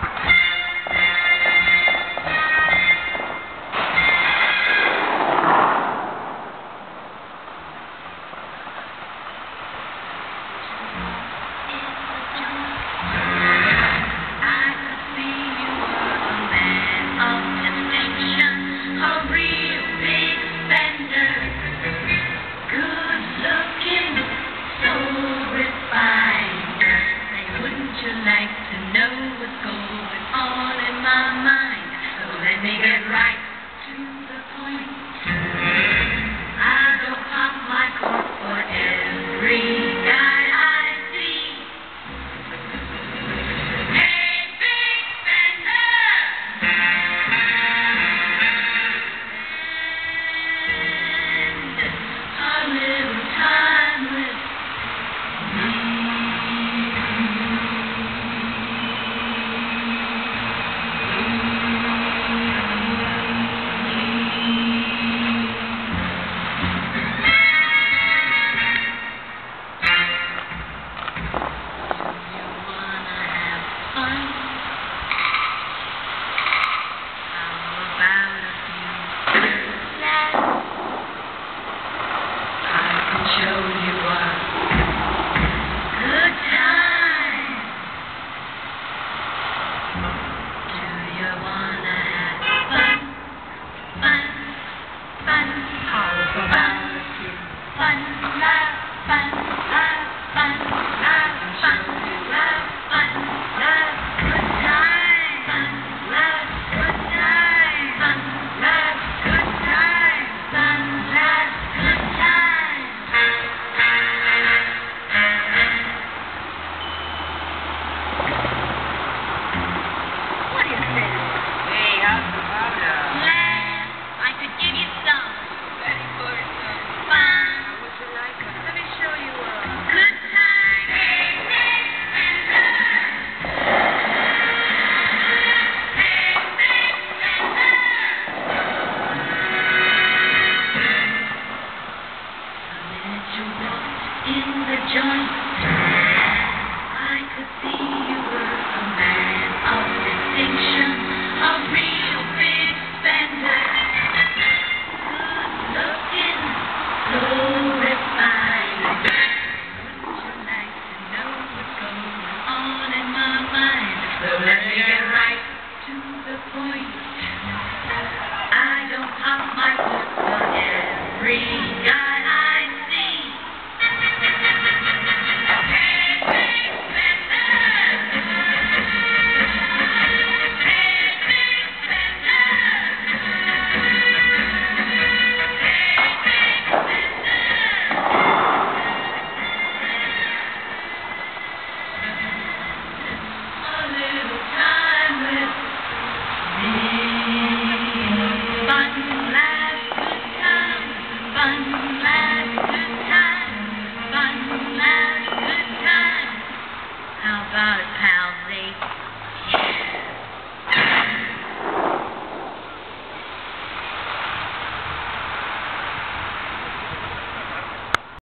Let me get right to the point. I don't pop my cork for every guy I see. Hey, big spender! Spend a little time with me. In the joint, I could see you were a man of distinction, a real big spender. Good looking, so refined. Wouldn't you like to know what's going on in my mind? So let me get right to the point. I don't pop my cork for every guy I see. How about it, pal?